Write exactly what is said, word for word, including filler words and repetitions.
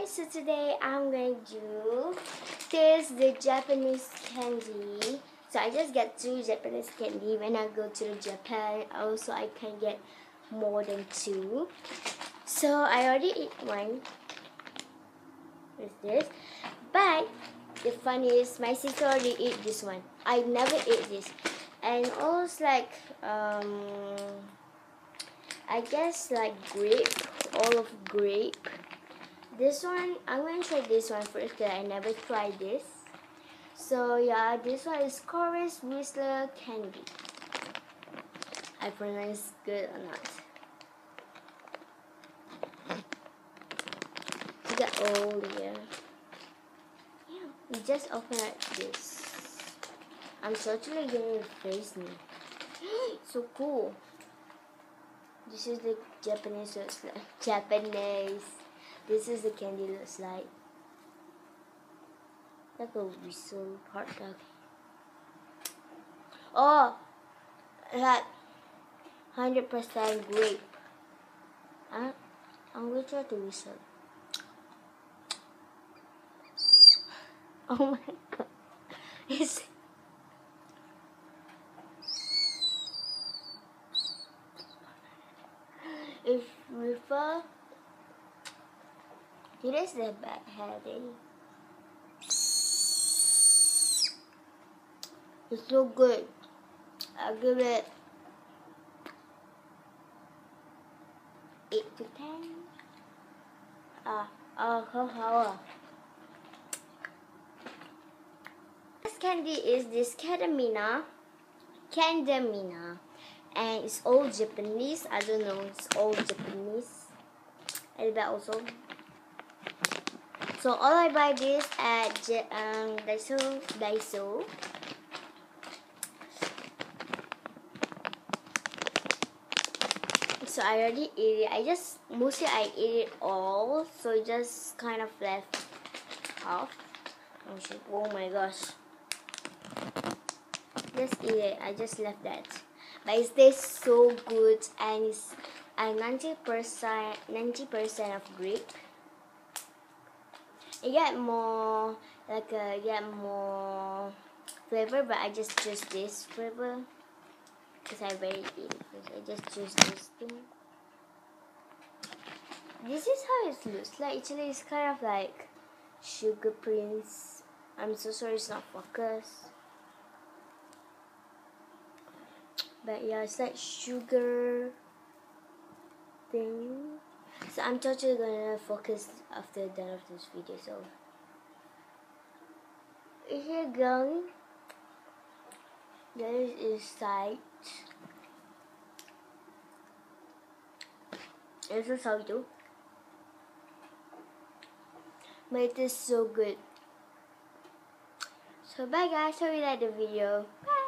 so today I'm going to do this, the Japanese candy. So I just get two Japanese candy. When I go to Japan, also I can get more than two. So I already eat one with this. But the funny is my sister already ate this one. I never ate this. And also like, um, I guess like grape, all of grape. This one, I'm going to try this one first because I never tried this. So yeah, this one is Coris Whistler candy. I pronounce good or not. You got all here. Yeah, you just open like this. I'm totally getting face me. So cool. This is the Japanese looks like. Japanese. This is the candy looks like. Like a whistle part of. Oh, like one hundred percent grape. I'm, I'm gonna try to whistle. Oh my god. It's if refer it is the bad heading. It's so good. I'll give it eight to ten. Ah, uh, how how? This candy is this Cadamina, Candamina, and it's all Japanese. I don't know. It's all Japanese. And that also. So all I buy this at um Daiso, Daiso. So I already ate it. I just mostly I ate it all, so it just kind of left half. Oh my gosh! Just eat it. I just left that, but it tastes so good, and it's a ninety percent ninety percent of grape. You get more like a you get more flavor, but I just choose this flavor. Because I already eat it. I just choose this thing. This is how it looks like. Actually, it's kind of like Sugar Prince. I'm so sorry it's not focused. But yeah, it's like sugar thing. So I'm totally gonna focus after done of this video. So here you go. There is inside. This is how you do. But it is so good. So bye guys, hope you liked the video. Bye.